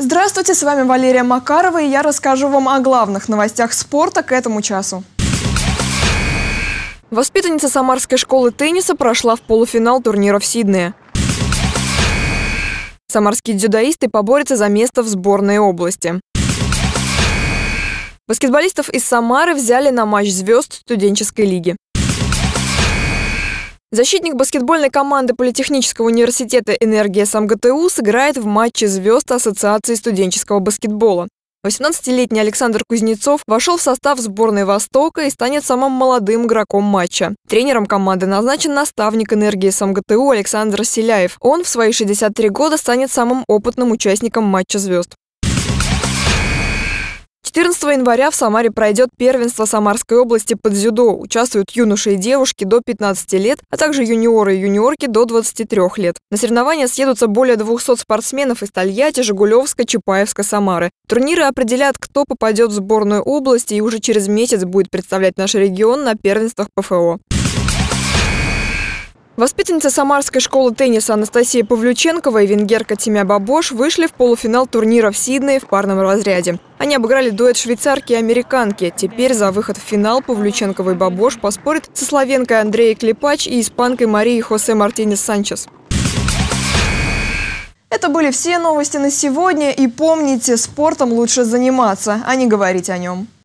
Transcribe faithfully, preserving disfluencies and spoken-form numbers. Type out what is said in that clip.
Здравствуйте, с вами Валерия Макарова, и я расскажу вам о главных новостях спорта к этому часу. Воспитанница Самарской школы тенниса прошла в полуфинал турнира в Сиднее. Самарские дзюдоисты поборются за место в сборной области. Баскетболистов из Самары взяли на матч звезд студенческой лиги. Защитник баскетбольной команды Политехнического университета «Энергия СамГТУ» сыграет в матче звезд Ассоциации студенческого баскетбола. восемнадцатилетний Александр Кузнецов вошел в состав сборной Востока и станет самым молодым игроком матча. Тренером команды назначен наставник «Энергии СамГТУ» Александр Селяев. Он в свои шестьдесят три года станет самым опытным участником матча звезд. четырнадцатого января в Самаре пройдет первенство Самарской области по дзюдо. Участвуют юноши и девушки до пятнадцати лет, а также юниоры и юниорки до двадцати трёх лет. На соревнования съедутся более двухсот спортсменов из Тольятти, Жигулевска, Чапаевска, Самары. Турниры определят, кто попадет в сборную области и уже через месяц будет представлять наш регион на первенствах ПФО. Воспитанница Самарской школы тенниса Анастасия Павлюченкова и венгерка Тимя Бабош вышли в полуфинал турнира в Сиднее в парном разряде. Они обыграли дуэт швейцарки и американки. Теперь за выход в финал Павлюченкова и Бабош поспорят со словенкой Андреей Клепач и испанкой Марией Хосе Мартинес Санчес. Это были все новости на сегодня. И помните, спортом лучше заниматься, а не говорить о нем.